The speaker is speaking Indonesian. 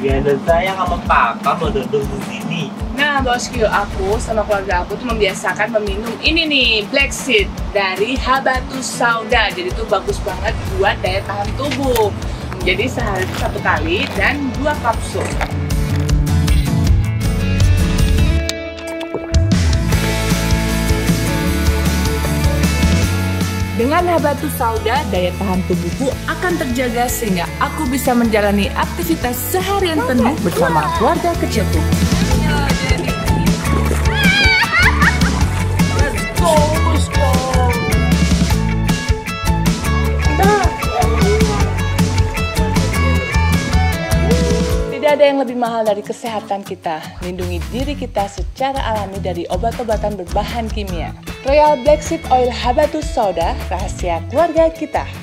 Ya dan saya sama papa mau duduk di sini. Nah bosku, aku sama keluarga aku tuh membiasakan meminum ini nih, Black Seed dari Habatus Sauda. Jadi tuh bagus banget buat daya tahan tubuh. Jadi sehari itu 1 kali dan 2 kapsul. Dengan Habatus Sauda, daya tahan tubuhku akan terjaga sehingga aku bisa menjalani aktivitas seharian penuh bersama keluarga kecilku. Tidak ada yang lebih mahal dari kesehatan kita. Lindungi diri kita secara alami dari obat-obatan berbahan kimia. Royal Black Seed Oil Habatus Sauda, rahasia keluarga kita.